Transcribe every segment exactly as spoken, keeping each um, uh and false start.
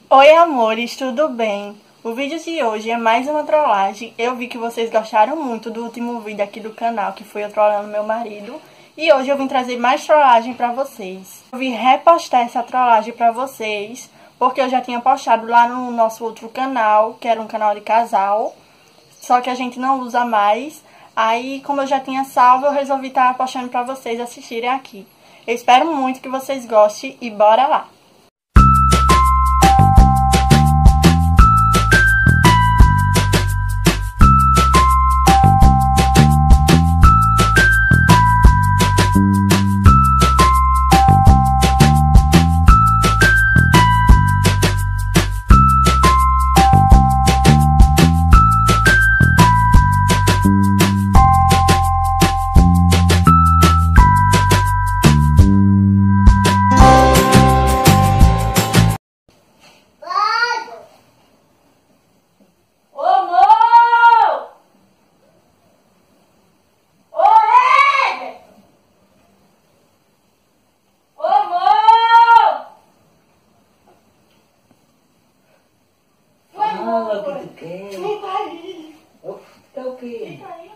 Oi amores, tudo bem? O vídeo de hoje é mais uma trollagem. Eu vi que vocês gostaram muito do último vídeo aqui do canal, que foi eu trollando meu marido. E hoje eu vim trazer mais trollagem pra vocês. Eu vim repostar essa trollagem pra vocês, porque eu já tinha postado lá no nosso outro canal, que era um canal de casal. Só que a gente não usa mais. Aí, como eu já tinha salvo, eu resolvi estar postando pra vocês assistirem aqui. Eu espero muito que vocês gostem e bora lá! Fala o que tu quer. Vem aí. Oxe, tá o quê? Fica aí,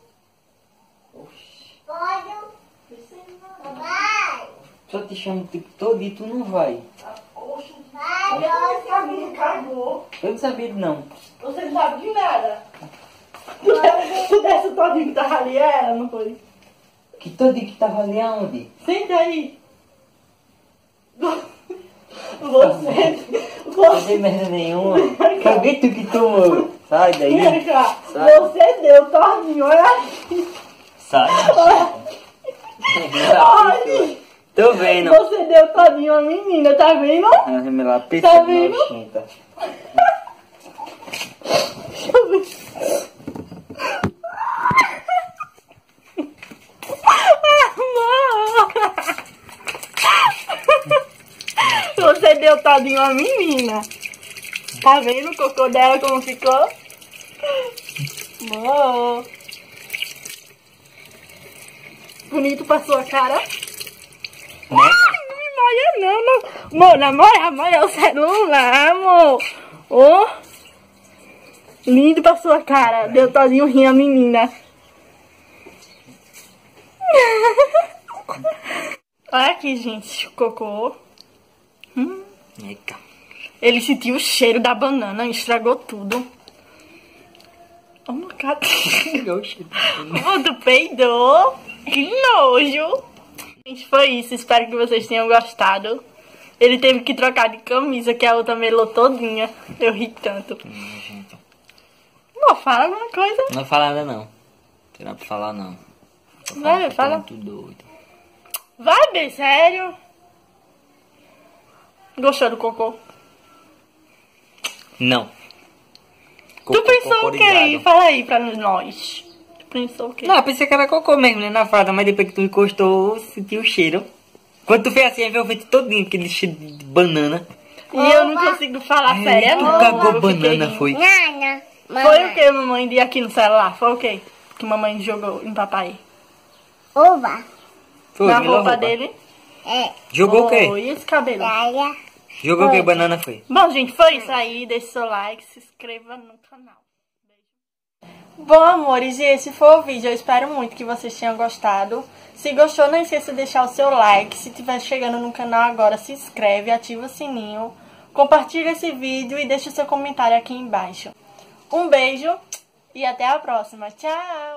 Oxe. Pode? Vai. Só te chamo o tempo todo e tu não vai. Oxe, vai. Eu sabia, cagou. Eu não sabia não. Você não sabe de nada. Tu desse todinho que tava ali, era, não foi? Que todinho que tava ali aonde? Senta aí. Você... Não tem merda nenhuma. Cadê tu que tomou? Sai daí. Vem cá. Sai. Você deu todinho, olha aqui. Sai. Olha. Tô vendo. Você deu todinho a menina, tá vendo? Ah, me lá, pensa Tá vendo? nojenta. Deixa eu ver. Você deu todinho a menina. Tá vendo o cocô dela como ficou? Boa. Bonito pra sua cara. Né? Ai, não me molha não, não. Amor, namora, molha o celular, amor. Oh. Lindo pra sua cara. Deu todinho rim a menina. Olha aqui, gente, o cocô. Hum. Eita. Ele sentiu o cheiro da banana, estragou tudo. Oh, meu cadê? Oh, tu peidou. Que nojo. Gente, foi isso. Espero que vocês tenham gostado. Ele teve que trocar de camisa, que a outra melou todinha. Eu ri tanto. Hum, Amor, fala alguma coisa. não fala nada não. Não tem nada pra falar não. Tô Vai, falando, tô fala. muito doido. Vai, bem, sério. Gostou do cocô? Não. Tu Cocô pensou o quê? cocorizado. Fala aí pra nós. Tu pensou o quê? Não, eu pensei que era cocô mesmo, né, na fralda, mas depois que tu encostou, eu senti o cheiro. Quando tu fez assim, veio o vento todinho, aquele cheiro de banana. E eu não consigo falar Ai, sério, tu não. cagou Eu fiquei banana, rindo. foi? Nana, Foi o que, mamãe, de aqui no celular? Foi o que? Que mamãe jogou em papai? Uva. Foi, Na melhor roupa dele? É. Jogou o quê? Oh, e esse cabelo? Olha. Jogou o quê? Banana foi? Bom, gente, foi isso aí. Deixe seu like, se inscreva no canal. Beijo. Bom, amores, e esse foi o vídeo. Eu espero muito que vocês tenham gostado. Se gostou, não esqueça de deixar o seu like. Se estiver chegando no canal agora, se inscreve, ativa o sininho. Compartilha esse vídeo e deixa o seu comentário aqui embaixo. Um beijo e até a próxima. Tchau!